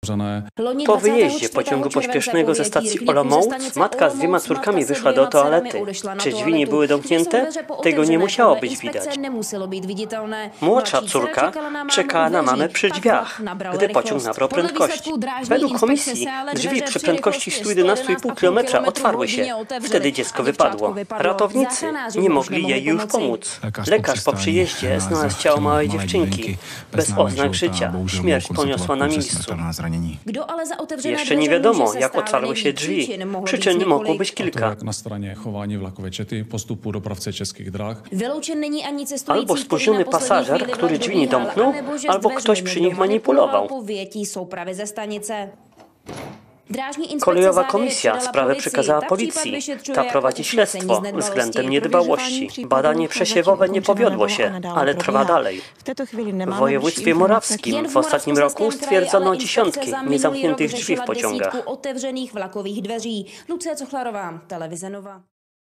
Po wyjeździe pociągu pośpiesznego ze stacji Olomouc matka z 2 córkami wyszła do toalety. Czy drzwi nie były domknięte? Tego nie musiało być widać. Młodsza córka czekała na mamę przy drzwiach, gdy pociąg nabrał prędkości. Według komisji drzwi przy prędkości 111,5 km otwarły się. Wtedy dziecko wypadło. Ratownicy nie mogli jej już pomóc. Lekarz po przyjeździe znalazł ciało małej dziewczynki bez oznak życia. Śmierć poniosła na miejscu. Jeszcze nie wiadomo, jak otwarły się drzwi. Przyczyn mogło być kilka. Albo spóźniony pasażer, który drzwi nie domknął, albo ktoś przy nich manipulował. Kolejowa komisja sprawę przekazała policji. Ta prowadzi śledztwo względem niedbałości. Badanie przesiewowe nie powiodło się, ale trwa dalej. W województwie morawskim w ostatnim roku stwierdzono dziesiątki niezamkniętych drzwi w pociągach.